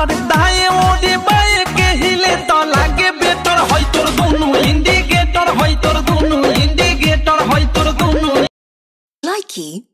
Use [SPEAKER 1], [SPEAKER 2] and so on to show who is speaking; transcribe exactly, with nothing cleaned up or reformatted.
[SPEAKER 1] अरे दाएं ओरे बाएं के हिले तो लागे बेटर होय तोर दोनों इंडिकेटर होय तोर दोनों इंडिकेटर होय तोर दोनों
[SPEAKER 2] Likey